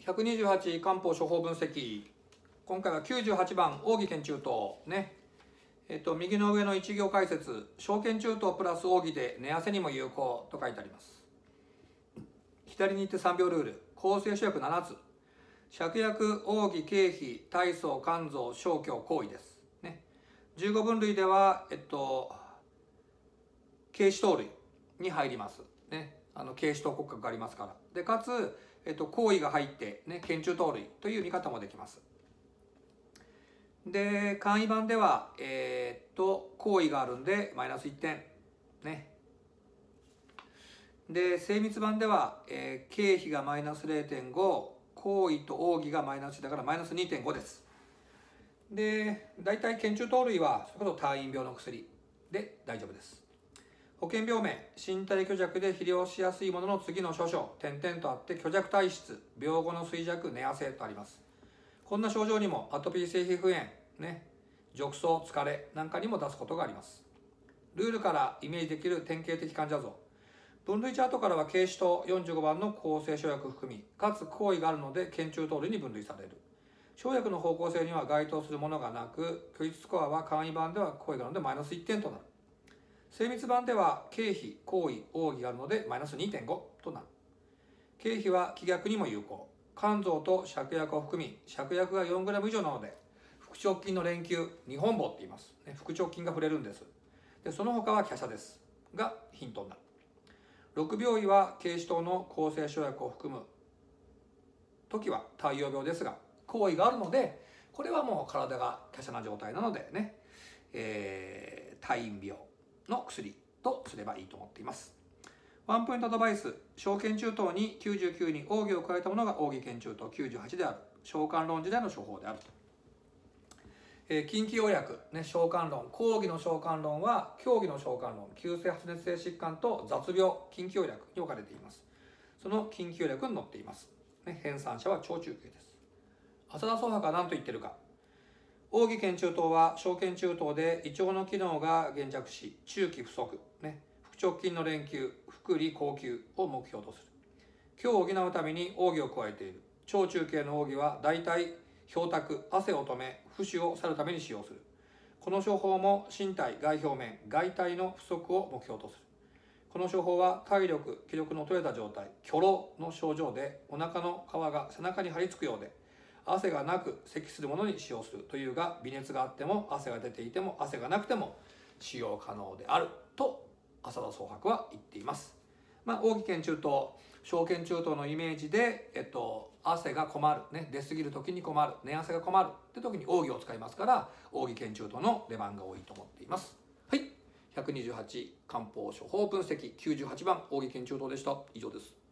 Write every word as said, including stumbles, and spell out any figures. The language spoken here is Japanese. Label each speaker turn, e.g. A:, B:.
A: ひゃくにじゅうはち漢方処方分析。今回はきゅうじゅうはちばん奥義拳中等ね。えっと右の上の一行解説、小拳中等プラス奥義で寝汗にも有効と書いてあります。左に行ってさんびょうルール、構成諸薬ななつ、芍薬、奥義、経皮、体操、肝臓、消去、行為ですね。じゅうごぶん類ではえっと経歯糖類に入りますね。あの経歯糖骨格がありますから。でかつ、えっと、行為が入ってね、拳中糖類という見方もできます。で簡易版ではえー、っと行為があるんでマイナスいってんね。で精密版では、えー、経費がマイナス れいてんご、行為と奥義がマイナスだからマイナス にてんご です。で大体拳中糖類はそれこそ退院病の薬で大丈夫です。保険病名、身体虚弱で肥料しやすいものの次の諸症、点々とあって虚弱体質、病後の衰弱、寝汗とあります。こんな症状にもアトピー性皮膚炎、ね、褥瘡、疲れなんかにも出すことがあります。ルールからイメージできる典型的患者像。分類チャートからは経歯とよんじゅうごばんの構成諸薬含み、かつ行為があるので拳中糖類に分類される。生薬の方向性には該当するものがなく、虚実スコアは簡易版では行為があるのでマイナスいってんとなる。精密版では経費、行為、奥義があるのでマイナス にてんご となる。経費は気逆にも有効。肝臓と芍薬を含み、芍薬が よんグラム 以上なので、腹直筋の連休、二本棒って言います。ね、腹直筋が触れるんです。でその他は華奢です。がヒントになる。ろく病位は経歯糖の構成諸薬を含む時は太陽病ですが、行為があるので、これはもう体が華奢な状態なのでね、えー、退院病の薬とすればいいと思っています。ワンポイントアドバイス、小拳中等にきゅうじゅうきゅうに奥義を加えたものが奥義拳中等きゅうじゅうはちである。小肝論時代の処方であると。えー、近畿要約、ね、小肝論、講義の小肝論は競技の小肝論、急性発熱性疾患と雑病、近畿要約に置かれています。その近畿要約に載っています。ね、編纂者は超中継です。浅田宗博は何と言ってるか。奥義拳中等は小拳中等で胃腸の機能が減弱し、中期不足、ね、腹直筋の連休、腹理後休を目標とする。今日を補うために奥義を加えている。超中継の奥義は大体氷卓、汗を止め、浮腫を去るために使用する。この処方も身体外表面、外体の不足を目標とする。この処方は体力、気力の取れた状態、虚労の症状でお腹の皮が背中に張り付くようで、汗がなく咳するものに使用するというが、微熱があっても汗が出ていても汗がなくても使用可能であると浅田宗博は言っています。まあ、奥義拳中等、小拳中等のイメージで、えっと、汗が困る、ね、出過ぎる時に困る、寝汗が困るって時に奥義を使いますから、奥義拳中等の出番が多いと思っています。はい、ひゃくにじゅうはち漢方処方分析きゅうじゅうはちばん奥義拳中等でした。以上です。